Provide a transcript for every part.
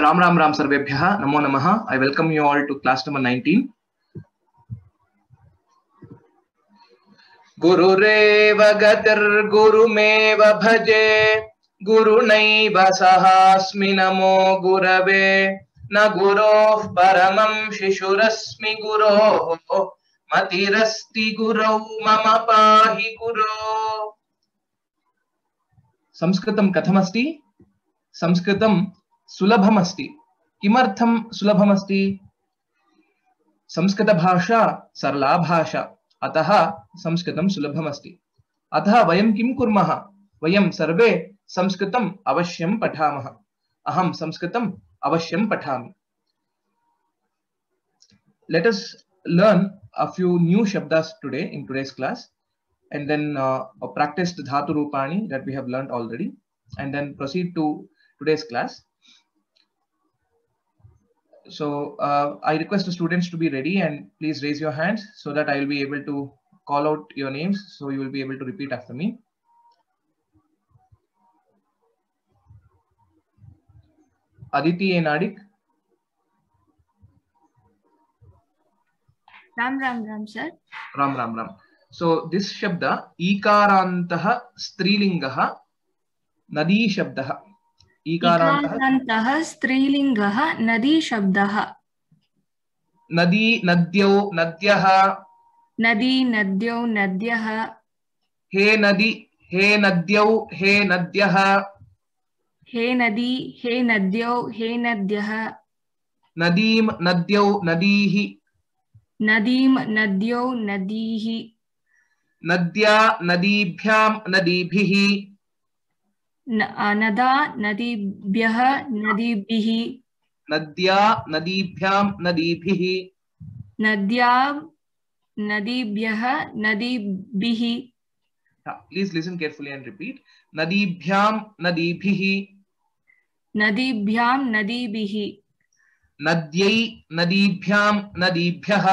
Ram Ram सर्वेभ्यः नमो नमः. I welcome you all to class number 19. गुरुरेव गतिर्गुरुमेव भजे गुरुनैव सहास्मि नमो गुरवे न गुरोः परमं शिशुरस्मि गुरोः मतिरस्ति गुरौ मम पाहि गुरो. संस्कृतं कथमस्ति? संस्कृतं सुलभमस्ति. किमर्थं सुलभमस्ति? संस्कृतभाषा सरला भाषा, अतः संस्कृतं सुलभमस्ति. अतः वयं किं कुर्मः? वयं सर्वे संस्कृतम् अवश्यं पठामः. अहं संस्कृतम् अवश्यं पठामि. Let us learn a few new shabdas today in today's class, and then practice the dhatu rupani that we have learned already, and then proceed to today's class. So I request the students to be ready and please raise your hands so that I will be able to call out your names, so you will be able to repeat after me. Aditi and Adik. Ram sir. Ram. So this shabda ikarantah strilingah nadi shabdah. इकारन्तः स्त्रीलिङ्गः नदी शब्दः. नदी नद्यौ नद्यः. नदी नद्यौ नद्यः. हे नदी हे नद्यौ हे नद्यः. हे नदी हे नद्यौ हे नद्यः. नदीं नद्यौ नदीः. नदीं नद्यौ नदीः. नद्या नदीभ्यां नदीभिः. नदा नदीभ्यः नदीभिः. नद्या नदीभ्यां नदीभिः. नद्या नदीभ्यः नदीभिः. Please listen carefully and repeat. नदीभ्यां नदीभिः. नदीभ्यां नदीभिः. नद्यै नदीभ्यां नदीभ्यः.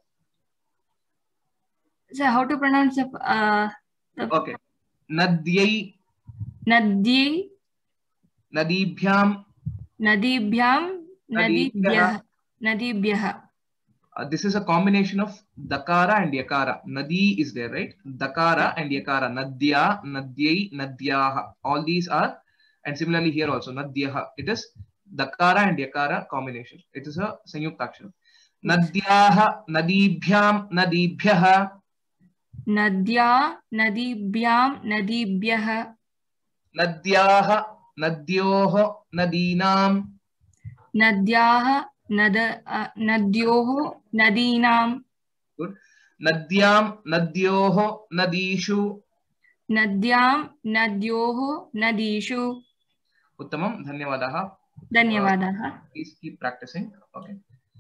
So how to pronounce the okay. नद्यै नद्यै नदीभ्यां नदीभ्यां नदीभ्यः नदीभ्यः. This is a combination of dakara and yakara. Nadi is there, right? Dakara and yakara. Nadya, nadyai, nadyaha. All these are, and similarly here also nadyaha. It is dakara and yakara combination. It is a sanyuktakshara. Nadyaha, nadibhyam, nadibhyaha. Nadya, nadibhyam, nadibhyaha. Nadyaha, nadyoho, nadinam. Nadyaha, nadyoho, nadinam. Good. Nadyam, nadyoho, nadishu. Nadyam, nadyoho, nadishu. Uttamam, dhanyavadaha. Dhanyavadaha. Please keep practicing. Okay.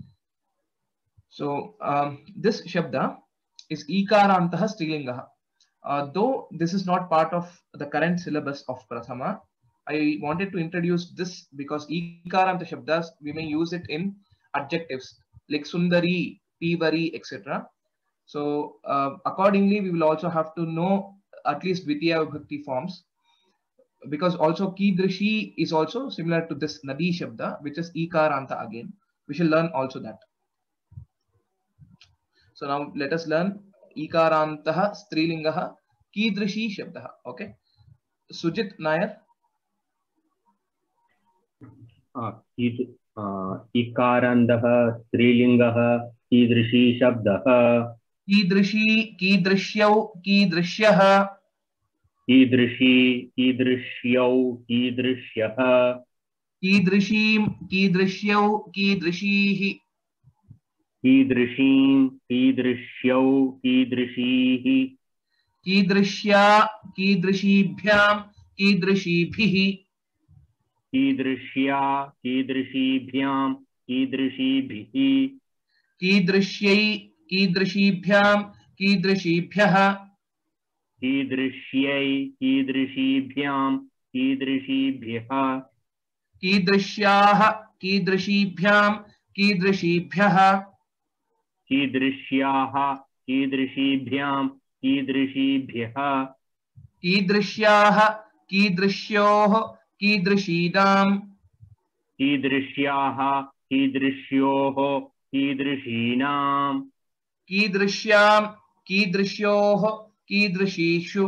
So this shabda is ikarantah strilingah. Though this is not part of the current syllabus of Prathama, I wanted to introduce this because ikaranta shabdas, we may use it in adjectives like sundari, pivari, etc. So accordingly, we will also have to know at least Dvitiya Vibhakti forms, because also kidrishi is also similar to this nadi shabda, which is ikaranta again. We shall learn also that. So now let us learn ikarantah strilingah kidrishi shabdah. Okay. Sujit Nair. इकारन्तः स्त्रीलिङ्गः कीदृशी शब्दः. कीदृशी कीदृश्यौ कीदृश्यः. कीदृशी कीदृश्यौ कीदृश्यः. कीदृशीं कीदृश्यौ कीदृशीः. कीदृशीं कीदृश्यौ कीदृशीः. कीदृश्या कीदृशीभ्यां कीदृशीभिः. कीदृश्या कीदृशीभ्यां कीदृशीभिः. कीदृश्यै कीदृशीभ्यां कीदृशीभ्यः. कीदृश्यै कीदृशीभ्यां कीदृशीभ्यः. कीदृश्याः कीदृशीभ्यां कीदृशीभ्यः. कीदृश्याः कीदृशीभ्यां कीदृशीभ्यः. कीदृश्याः कीदृश्योः कीदृशीनां. कीदृश्याः कीदृश्योः कीदृशीनाम् कीदृश्यां कीदृश्योः कीदृशीषु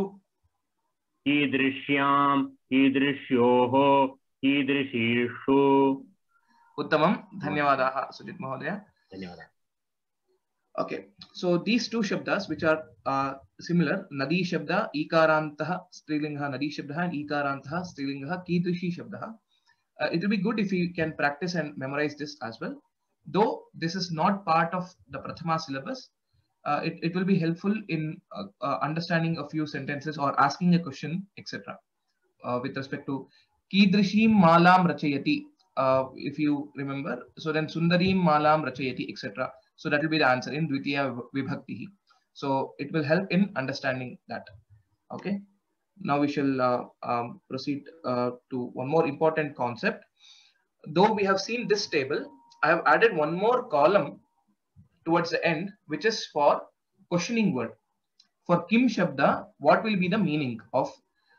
कीदृश्यां कीदृश्योः कीदृशीषु उत्तमं धन्यवादाः सुजित महोदय धन्यवादः Okay, so these two shabdas which are similar, nadi shabda ikarantah strilingah nadi shabda and ikarantah strilingah kidrishi shabda. It will be good if you can practice and memorize this as well. Though this is not part of the prathama syllabus, it will be helpful in understanding a few sentences or asking a question, etc. With respect to kidrishim malam rachayati, if you remember, so then sundarim malam rachayati, etc. So that will be the answer in dvitiya vibhakti. So it will help in understanding that. Okay. Now we shall proceed to one more important concept. Though we have seen this table, I have added one more column towards the end, which is for questioning word. For kim shabda, what will be the meaning of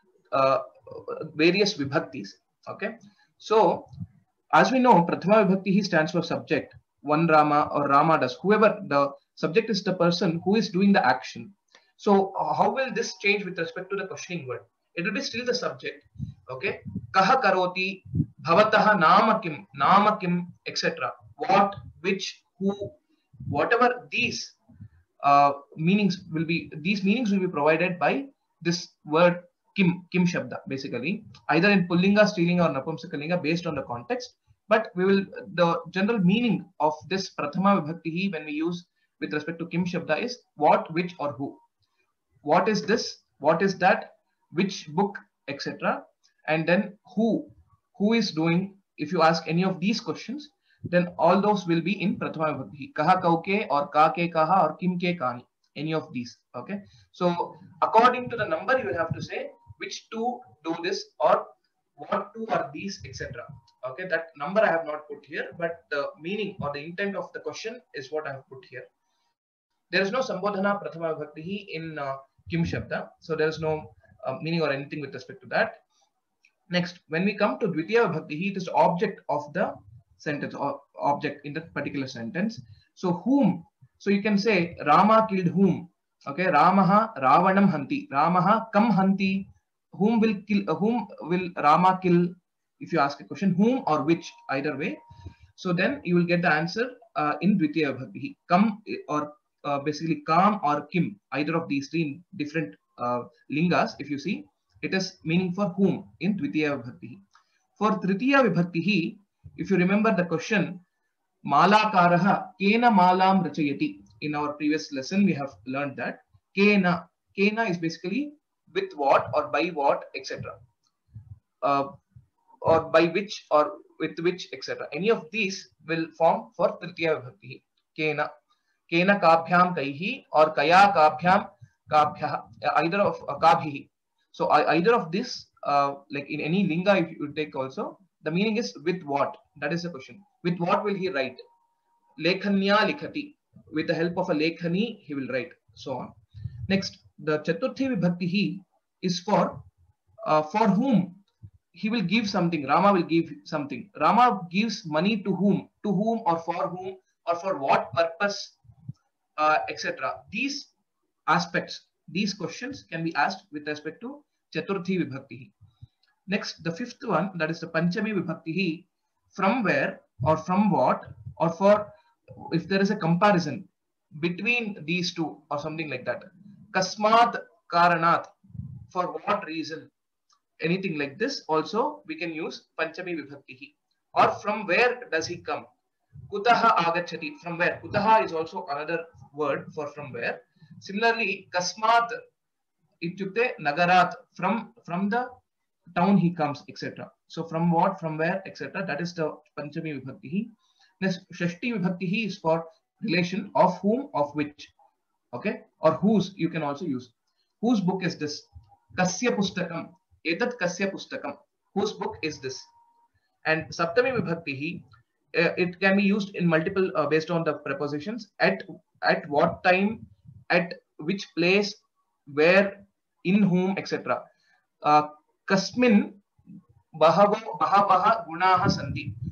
various vibhaktis? Okay. So as we know, prathama vibhakti stands for subject. One Rama or Rama does. Whoever the subject is, the person who is doing the action. So how will this change with respect to the questioning word? It will be still the subject. Okay. Kaha karoti, bhavatah nama kim, etc. What, which, who, whatever these meanings will be. These meanings will be provided by this word kim shabda, basically either in pullinga, strilinga or napumsakalinga based on the context. But we will, the general meaning of this prathama vibhakti when we use with respect to kim shabda is what, which or who. What is this, what is that, which book, etc. And then who is doing. If you ask any of these questions, then all those will be in prathama vibhakti. Kaha kauke or ka ke kaha or kim ke kani, any of these. Okay, so according to the number you will have to say which two do this or what two are these, etc. Okay, that number I have not put here, but the meaning or the intent of the question is what I have put here. There is no sambodhana prathama vibhakti in kim shabda, so there is no meaning or anything with respect to that. Next, when we come to dvitiya vibhakti, it is the object of the sentence or object in that particular sentence. So whom, so you can say Rama killed whom. Okay, Ramaha Ravanam hanti, Ramaha kam hanti. Whom will kill, whom will Rama kill? If you ask a question, whom or which, either way. So then you will get the answer in dvitiya vibhakti. Kam or basically kam or kim, either of these three different lingas, if you see, it is meaning for whom in dvitiya vibhakti. For tritiya vibhakti, if you remember the question, malakaraha kena malam rachayati. In our previous lesson we have learned that kena is basically with what or by what, etc. Or by which or with which, etc. Any of these will form for tritiya vibhakti. Kena kabhyam kaihi or kaya kabhyam kabhyah, either of kabhihi. So either of this, like in any linga if you take also, the meaning is with what. That is the question. With what will he write? Lekhanya likhati. With the help of a lekhani he will write, so on. Next, the chaturthi vibhakti is for whom he will give something. Rama will give something. Rama gives money to whom or for whom or for what purpose, etc. These aspects, these questions can be asked with respect to chaturthi vibhakti. Next, the fifth one, that is the panchami vibhakti, from where or from what, or for if there is a comparison between these two or something like that. Kasmat karanat, for what reason, anything like this also we can use panchami vibhakti. Or from where does he come? Kutaha agachati, from where. Kutaha is also another word for from where. Similarly, kasmat ityukte nagarat, from the town he comes, etc. So from what, from where, etc. That is the panchami vibhakti. Next, shashti vibhakti is for relation of whom, of which. Okay, or whose you can also use. Whose book is this? Kasya pustakam, etat kasya pustakam. Whose book is this? And saptami vibhakti, it can be used in multiple based on the prepositions. At what time, at which place, where, in whom, etc. Kasmin bahavaha gunaha santi.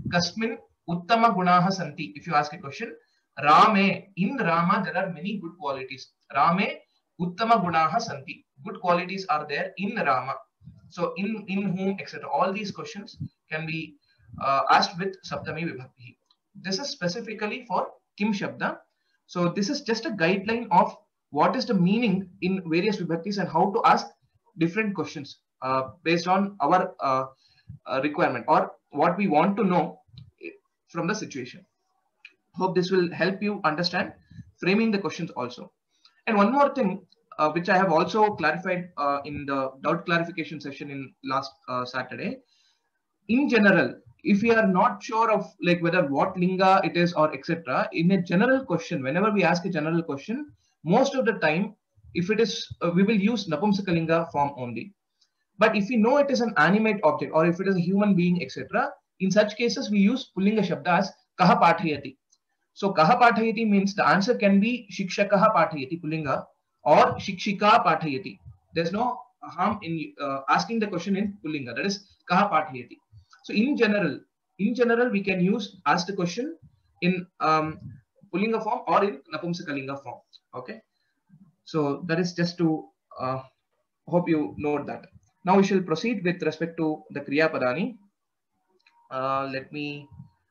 kasmin uttama gunaha santi. If you ask a question, Rame, in Rama there are many good qualities. Rame uttama gunaha santi. Good qualities are there in Rama. So in whom, etc. All these questions can be asked with Saptami Vibhakti. This is specifically for Kim Shabda. So this is just a guideline of what is the meaning in various Vibhaktis and how to ask different questions based on our requirement or what we want to know from the situation. Hope this will help you understand framing the questions also. And one more thing, which I have also clarified in the doubt clarification session in last Saturday. In general, if we are not sure of like whether what linga it is or etc., in a general question, whenever we ask a general question, most of the time, if it is, we will use Napumsakalinga form only. But if we know it is an animate object or if it is a human being, etc., in such cases we use Pullinga Shabda as Kaha Pathayati. So Kaha Pathayati means the answer can be Shikshakaha Pathayati Pullinga or Shikshika Pathayati. There's no harm in asking the question in Pullinga, that is Kaha Pathayati. So in general, we can ask the question in Pullinga form or in Napumsakalinga form. Okay. So that is just to hope you note that. Now we shall proceed with respect to the Kriya Padani. Let me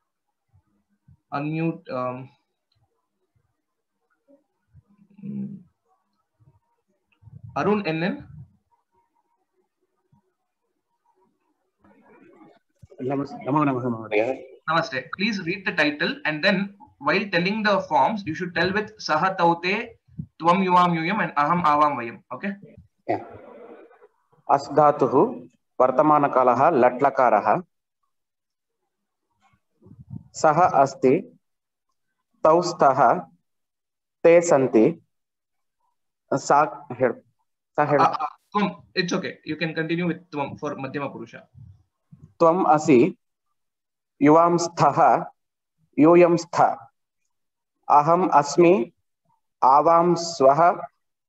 unmute Arun NN. Namaste. Please read the title and then while telling the forms, you should tell with Saha Taute, Tvam Yuvam Yuyam and Aham Avam Vayam. Okay? Yeah. As dhatuhu vartamana kalaha latlakaraha saha asti taustaha te santi Tvam. It's okay. You can continue with Tvam for Madhyama Purusha. Tvam asi yuvam sthaha yuyam stha aham asmi avam swaha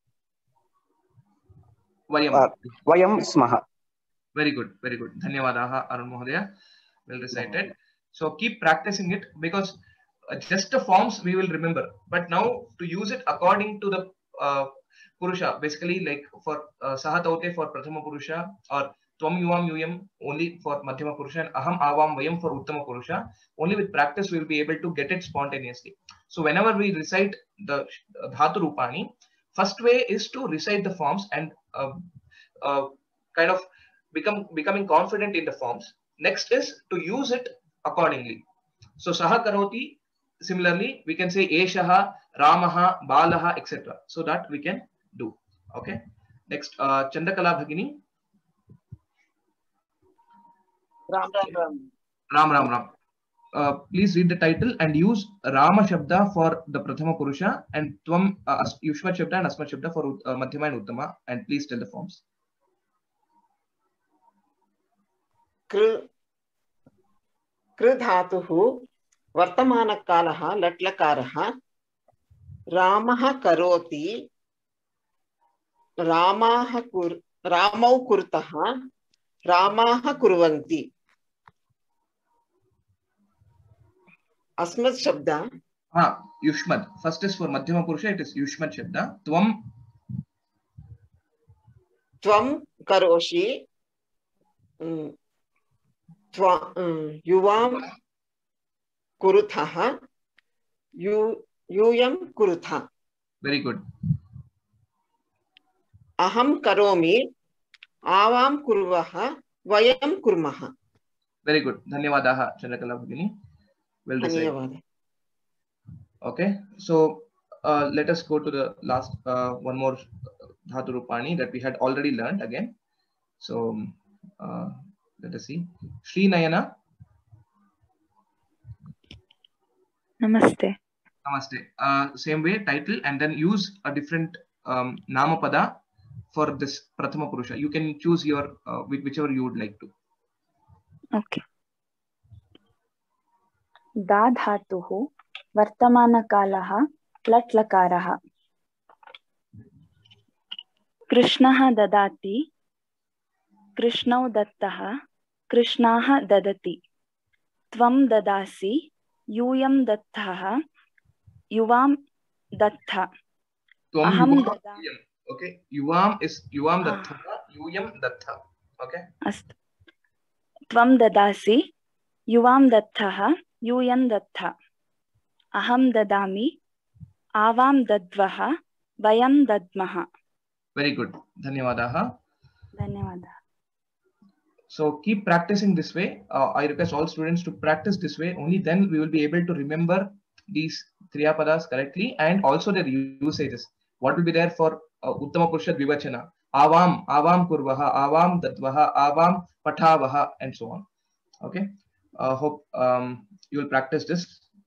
vayam smaha. Very good, very good. Dhanyavadaha Arun Mohodaya. Well recited. So keep practicing it because just the forms we will remember. But now to use it according to the Purusha, basically like for Saha Taute for Prathama Purusha or Tvam Yuvam Yuyam only for Madhyama Purusha and Aham Avam Vayam for Uttama Purusha. Only with practice we will be able to get it spontaneously. So whenever we recite the Dhatu Rupani, first way is to recite the forms and kind of becoming confident in the forms. Next is to use it accordingly. So Saha Karoti, similarly, we can say Eshaha, Ramaha, Balaha, etc. So that we can do. Okay. Next, Chandakala Bhagini. Ram. Please read the title and use Rama Shabda for the Prathama Purusha and Tvam Yushma Shabda and Asma Shabda for Madhyama and Uttama, and please tell the forms. Kru dhatuhu vartamana kalaha latlakaraha Ramaha karoti Ramau kurtaha Ramaha kurvanti. Asmat Shabda. Yushmad. First is for Madhyama Purusha, it is Yushmad Shabda. Tvam karoshi. Yuvam kuruthaha. Yuyam kurutha. Very good. Aham karomi. Avam kurvaha. Vayam kurmaha. Very good. Dhanyavadaha Chandrakala Bhagini. Well decided. Okay, so let us go to the last one more Dhatu Rupani that we had already learned again. So let us see. Sri Nayana. Namaste. Namaste. Same way, title and then use a different Namapada for this Prathama Purusha. You can choose your whichever you would like to. Okay. Da dhatuhu vartamana kalaha latlakaraha Krishnaha dadati Krishnau dattaha Krishnaha dadati त्वं ददासि यूयं दत्तः युवां Dutt Tvam अहं yuvam ददामि yuyam. Okay, yuvam is yuvam dattha, yuyam dattha. Okay. अस्तु त्वं ददासि युवां दत्तः यूयं दत्त अहं ददामि आवां दद्वः वयं दद्मः. Very good. Dhanyavadaha. धन्यवादः. So keep practicing this way. I request all students to practice this way. Only then we will be able to remember these Kriya Padas correctly and also their usages. What will be there for Uttama Purusha Dvivachana? Avam, avam kurvaha, avam dadvaha, avam patavaha, and so on. Okay. Hope you will practice this.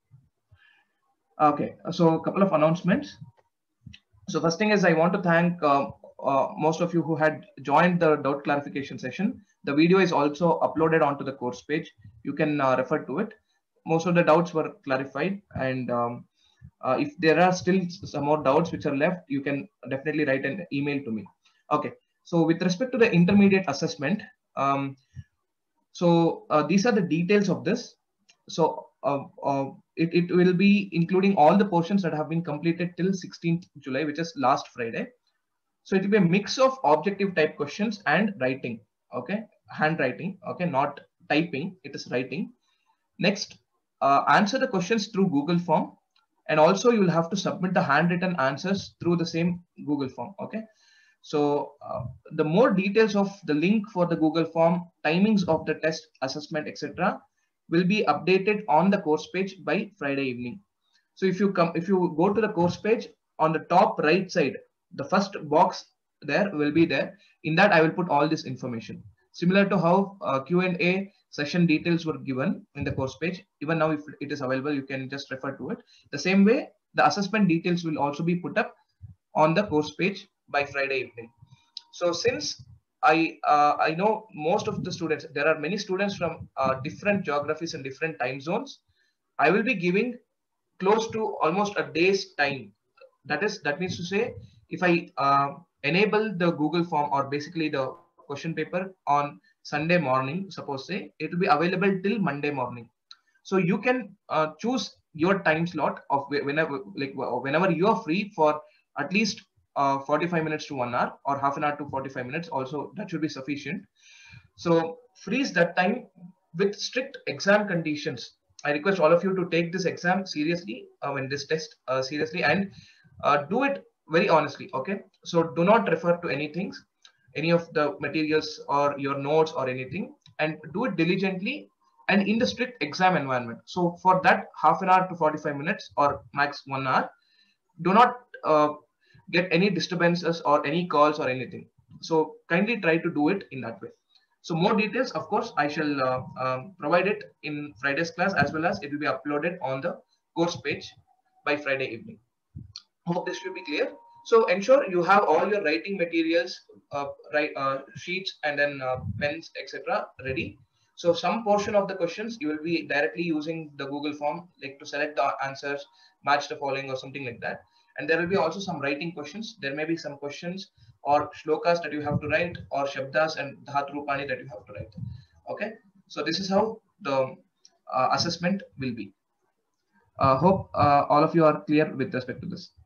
Okay. So a couple of announcements. So first thing is I want to thank most of you who had joined the doubt clarification session. The video is also uploaded onto the course page. You can refer to it. Most of the doubts were clarified, and if there are still some more doubts which are left, you can definitely write an email to me. Okay. So with respect to the intermediate assessment, these are the details of this. So it will be including all the portions that have been completed till 16th July, which is last Friday. So it will be a mix of objective type questions and writing. Okay, handwriting. Okay, not typing, it is writing. Next, answer the questions through Google form, and also you will have to submit the handwritten answers through the same Google form. Okay, so the more details of the link for the Google form, timings of the test, assessment, etc., will be updated on the course page by Friday evening. So if you go to the course page, on the top right side, the first box there will be there. In that, I will put all this information. Similar to how Q&A session details were given in the course page. Even now, if it is available, you can just refer to it. The same way, the assessment details will also be put up on the course page by Friday evening. So since I know most of the students, there are many students from different geographies and different time zones. I will be giving close to almost a day's time. That means to say, if I enable the Google form or basically the question paper on Sunday morning, suppose say, it will be available till Monday morning. So you can choose your time slot of whenever you are free for at least 45 minutes to 1 hour, or half an hour to 45 minutes. Also, that should be sufficient. So freeze that time with strict exam conditions. I request all of you to take this exam seriously, this test seriously, and do it very honestly. Okay, so do not refer to any of the materials or your notes or anything, and do it diligently and in the strict exam environment. So for that half an hour to 45 minutes or max 1 hour, do not get any disturbances or any calls or anything. So kindly try to do it in that way. So more details, of course, I shall provide it in Friday's class, as well as it will be uploaded on the course page by Friday evening. Hope this should be clear. So ensure you have all your writing materials, sheets, and then pens, etc. ready. So some portion of the questions you will be directly using the Google form, like to select the answers, match the following or something like that. And there will be also some writing questions. There may be some questions or shlokas that you have to write, or shabdas and dhatrupani that you have to write. Okay. So this is how the assessment will be. Hope all of you are clear with respect to this.